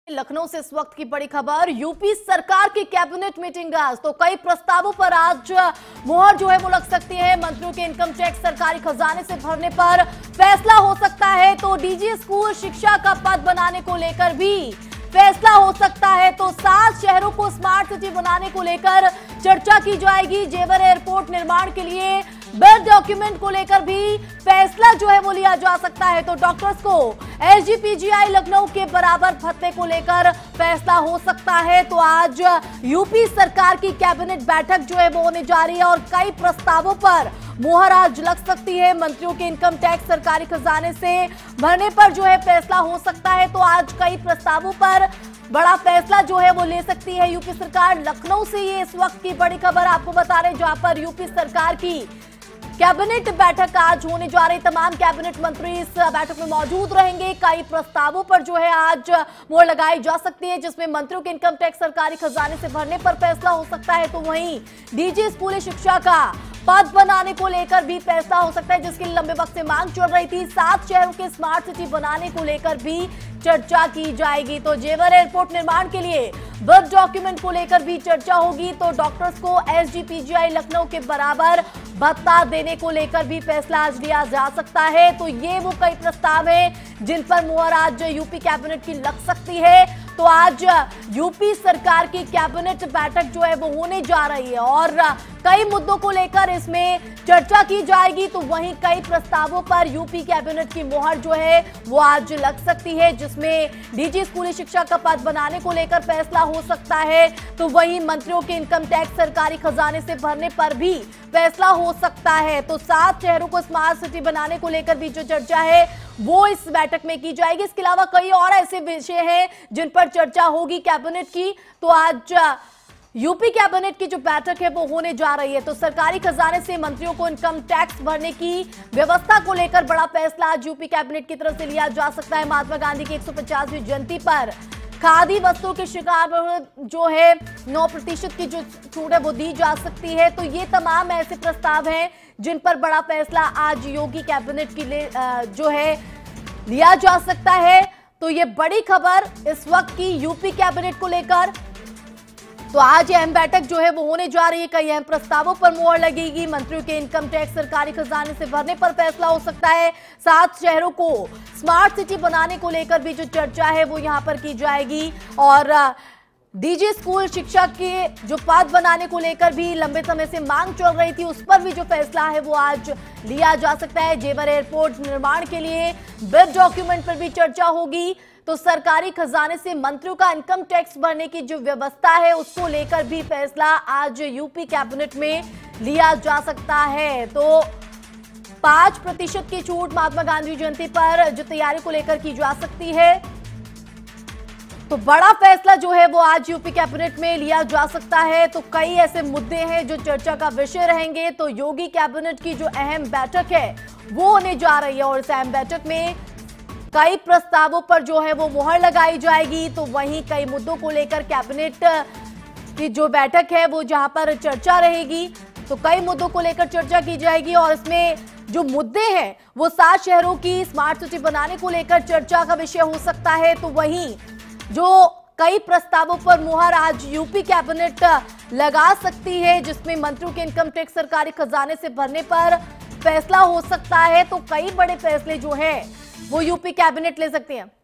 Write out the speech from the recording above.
लखनऊ से इस वक्त की बड़ी खबर। यूपी सरकार की कैबिनेट मीटिंग आज, तो कई प्रस्तावों पर आज मुहर जो है वो लग सकती है। मंत्रियों के इनकम टैक्स सरकारी खजाने से भरने पर फैसला हो सकता है, तो डीजी स्कूल शिक्षा का पद बनाने को लेकर भी फैसला हो सकता है। तो 7 शहरों को स्मार्ट सिटी बनाने को लेकर चर्चा की जाएगी। जेवर एयरपोर्ट निर्माण के लिए बिड डॉक्यूमेंट को लेकर भी फैसला जो है वो लिया जा सकता है। तो डॉक्टर्स को एसजीपीजीआई लखनऊ के बराबर भत्ते को लेकर फैसला हो सकता है। तो आज यूपी सरकार की कैबिनेट बैठक जो है वो होने जा रही है और कई प्रस्तावों पर मुहर आज लग सकती है। मंत्रियों के इनकम टैक्स सरकारी खजाने से भरने पर जो है फैसला हो सकता है। तो आज कई प्रस्तावों पर बड़ा फैसला जो है वो ले सकती है यूपी सरकार। लखनऊ से ये इस वक्त की बड़ी खबर आपको बता रहे, जहां पर यूपी सरकार की कैबिनेट बैठक आज होने जा रही। तमाम कैबिनेट मंत्री इस बैठक में मौजूद रहेंगे। कई प्रस्तावों पर जो है आज मोहर लगाई जा सकती है, जिसमें मंत्रियों के इनकम टैक्स सरकारी खजाने से भरने पर फैसला हो सकता है। तो वहीं डीजी स्कूली शिक्षा का पद बनाने को लेकर भी फैसला हो सकता है, जिसकी लंबे वक्त से मांग चल रही थी। 7 शहरों के स्मार्ट सिटी बनाने को लेकर भी चर्चा की जाएगी। तो जेवर एयरपोर्ट निर्माण के लिए बिड डॉक्यूमेंट को लेकर भी चर्चा होगी। तो डॉक्टर्स को एसजीपीजीआई लखनऊ के बराबर भत्ता देने को लेकर भी फैसला आज लिया जा सकता है। तो ये वो कई प्रस्ताव हैं जिन पर मुहर आज यूपी कैबिनेट की लग सकती है। तो आज यूपी सरकार की कैबिनेट बैठक जो है वो होने जा रही है और कई मुद्दों को लेकर इसमें चर्चा की जाएगी। तो वहीं कई प्रस्तावों पर यूपी कैबिनेट की मुहर जो है वो आज लग सकती है, जिसमें डीजी स्कूली शिक्षा का पद बनाने को लेकर फैसला हो सकता है। तो वहीं मंत्रियों के इनकम टैक्स सरकारी खजाने से भरने पर भी फैसला हो सकता है। तो 7 शहरों को स्मार्ट सिटी बनाने को लेकर भी जो चर्चा है वो इस बैठक में की जाएगी। इसके अलावा कई और ऐसे विषय हैं जिन पर चर्चा होगी कैबिनेट की। तो आज यूपी कैबिनेट की जो बैठक है वो होने जा रही है। तो सरकारी खजाने से मंत्रियों को इनकम टैक्स भरने की व्यवस्था को लेकर बड़ा फैसला आज यूपी कैबिनेट की तरफ से लिया जा सकता है। महात्मा गांधी की 150वीं जयंती पर खादी वस्तुओं के शिकार जो है 9% की जो छूट है वो दी जा सकती है। तो ये तमाम ऐसे प्रस्ताव हैं जिन पर बड़ा फैसला आज योगी कैबिनेट की जो है लिया जा सकता है। तो ये बड़ी खबर इस वक्त की यूपी कैबिनेट को लेकर। तो आज अहम बैठक जो है वो होने जा रही है। कई अहम प्रस्तावों पर मुहर लगेगी। मंत्रियों के इनकम टैक्स सरकारी खजाने से भरने पर फैसला हो सकता है। 7 शहरों को स्मार्ट सिटी बनाने को लेकर भी जो चर्चा है वो यहां पर की जाएगी और डीजी स्कूल शिक्षा के जो पद बनाने को लेकर भी लंबे समय से मांग चल रही थी, उस पर भी जो फैसला है वो आज लिया जा सकता है। जेवर एयरपोर्ट निर्माण के लिए बिड डॉक्यूमेंट पर भी चर्चा होगी। तो सरकारी खजाने से मंत्रियों का इनकम टैक्स भरने की जो व्यवस्था है उसको लेकर भी फैसला आज यूपी कैबिनेट में लिया जा सकता है। तो 5% की छूट महात्मा गांधी जयंती पर जो तैयारी को लेकर की जा सकती है, तो बड़ा फैसला जो है वो आज यूपी कैबिनेट में लिया जा सकता है। तो कई ऐसे मुद्दे हैं जो चर्चा का विषय रहेंगे। तो योगी कैबिनेट की जो अहम बैठक है वो होने जा रही है और इस अहम बैठक में कई प्रस्तावों पर जो है वो मुहर लगाई जाएगी। तो वहीं कई मुद्दों को लेकर कैबिनेट की जो बैठक है वो जहां पर चर्चा रहेगी, तो कई मुद्दों को लेकर चर्चा की जाएगी और इसमें जो मुद्दे हैं वो 7 शहरों की स्मार्ट सिटी बनाने को लेकर चर्चा का विषय हो सकता है। तो वहीं जो कई प्रस्तावों पर मुहर आज यूपी कैबिनेट लगा सकती है, जिसमें मंत्रियों के इनकम टैक्स सरकारी खजाने से भरने पर फैसला हो सकता है। तो कई बड़े फैसले जो है वो यूपी कैबिनेट ले सकती है।